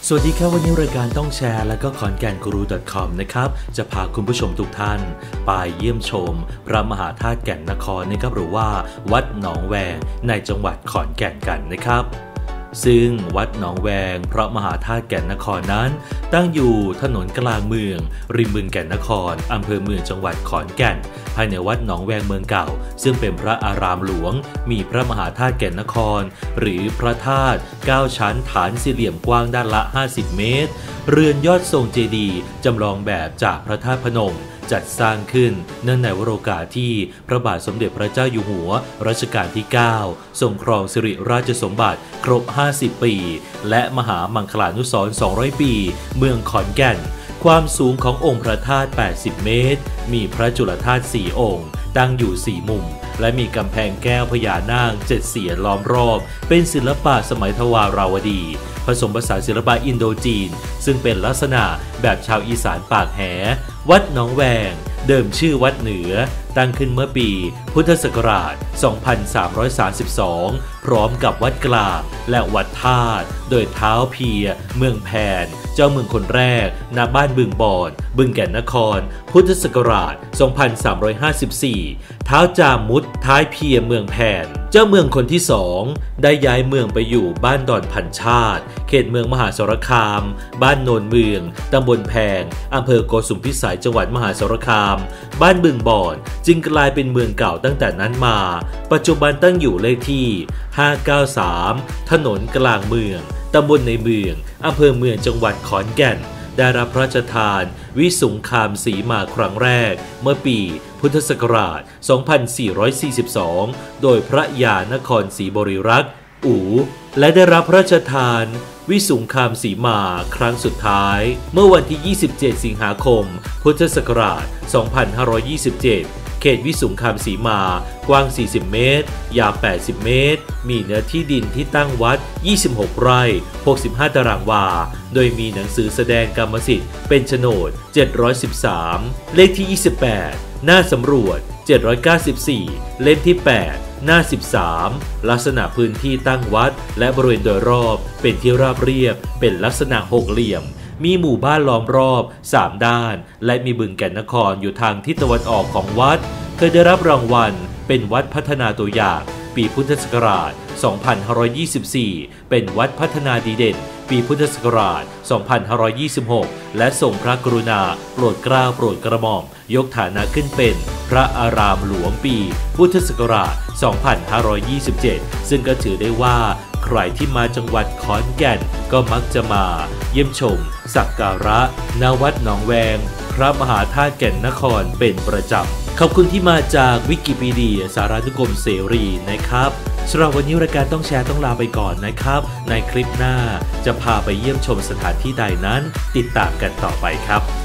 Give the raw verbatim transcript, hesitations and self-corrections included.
สวัสดีครับวันนี้รายการต้องแชร์และก็ขอนแก่นกูรู .com นะครับจะพาคุณผู้ชมทุกท่านไปเยี่ยมชมพระมหาธาตุแก่นนครนะครับหรือว่าวัดหนองแวงในจังหวัดขอนแก่นกันนะครับซึ่งวัดหนองแวงพระมหาธาตุแก่นนครนั้นตั้งอยู่ถนนกลางเมืองริมบึงแก่นนครอำเภอเมืองจังหวัดขอนแก่นภายในวัดหนองแวงเมืองเก่าซึ่งเป็นพระอารามหลวงมีพระมหาธาตุแก่นนครหรือพระธาตุเก้าชั้นฐานสี่เหลี่ยมกว้างด้านละห้าสิบเมตรเรือนยอดทรงเจดีย์จำลองแบบจากพระธาตุพนมจัดสร้างขึ้นเนื่องในวโรกาสที่พระบาทสมเด็จพระเจ้าอยู่หัวรัชกาลที่เก้าทรงครองสิริราชสมบัติครบห้าสิบปีและมหามังคลานุสรณ์สองร้อยปีเมืองขอนแก่นความสูงขององค์พระธาตุแปดสิบเมตรมีพระจุลธาตุสี่องค์ตั้งอยู่สี่มุมและมีกำแพงแก้วพญานาคเจ็ดเสียนล้อมรอบเป็นศิลปะสมัยทวาราวดีผสมผสานศิลปะอินโดจีนซึ่งเป็นลักษณะแบบชาวอีสานปากแหวัดหนองแวงเดิมชื่อวัดเหนือตั้งขึ้นเมื่อปีพุทธศักราชสองพันสามร้อยสามสิบสองพร้อมกับวัดกลางและวัดธาตุโดยเท้าเพียเมืองแพนเจ้าเมืองคนแรกณบ้านบึงบอนบึงแก่นนครพุทธศักราชสองพันสามร้อยห้าสิบสี่เท้าจามุดท้ายเพียเมืองแพนเจ้าเมืองคนที่สองได้ย้ายเมืองไปอยู่บ้านดอนพันชาติเขตเมืองมหาสารคามบ้านโนนเมืองตำบลแพงอำเภอโกสุมพิสัยจังหวัดมหาสารคามบ้านบึงบอนจึงกลายเป็นเมืองเก่าตั้งแต่นั้นมาปัจจุบันตั้งอยู่เลขที่ห้าเก้าสามถนนกลางเมืองตำบลในเมืองอำเภอเมืองจังหวัดขอนแก่นได้รับพระราชทานวิสุงคามสีมาครั้งแรกเมื่อปีพุทธศักราชสองพันสี่ร้อยสี่สิบสองโดยพระยานครศรีบริรักษ์อู่และได้รับพระราชทานวิสุงคามสีมาครั้งสุดท้ายเมื่อวันที่ยี่สิบเจ็ดสิงหาคมพุทธศักราชสองพันห้าร้อยยี่สิบเจ็ดเขตวิสุงคามสีมากว้างสี่สิบเมตรยาวแปดสิบเมตรมีเนื้อที่ดินที่ตั้งวัดยี่สิบหกไร่หกสิบห้าตารางวาโดยมีหนังสือแสดงกรรมสิทธิ์เป็นโฉนดเจ็ดร้อยสิบสามเลขที่ยี่สิบแปดหน้าสำรวจเจ็ดร้อยเก้าสิบสี่เล่มที่แปดหน้าสิบสามลักษณะพื้นที่ตั้งวัดและบริเวณโดยรอบเป็นที่ราบเรียบเป็นลักษณะหกเหลี่ยมมีหมู่บ้านล้อมรอบสามด้านและมีบึงแก่นนครอยู่ทางทิศตะวันออกของวัดเคยได้รับรางวัลเป็นวัดพัฒนาตัวอย่างปีพุทธศักราชสองพันห้าร้อยยี่สิบสี่เป็นวัดพัฒนาดีเด่นปีพุทธศักราชสองพันห้าร้อยยี่สิบหกและทรงพระกรุณาโปรดเกล้าโปรดกระหม่อมยกฐานะขึ้นเป็นพระอารามหลวงปีพุทธศักราชสองพันห้าร้อยยี่สิบเจ็ดซึ่งก็ถือได้ว่าใครที่มาจังหวัดขอนแก่นก็มักจะมาเยี่ยมชมสักการะณวัดหนองแวงพระมหาธาตุแก่นนครเป็นประจำขอบคุณที่มาจากวิกิพีเดียสารานุกรมเสรีนะครับสำหรับวันนี้รายการต้องแชร์ต้องลาไปก่อนนะครับในคลิปหน้าจะพาไปเยี่ยมชมสถานที่ใดนั้นติดตามกันต่อไปครับ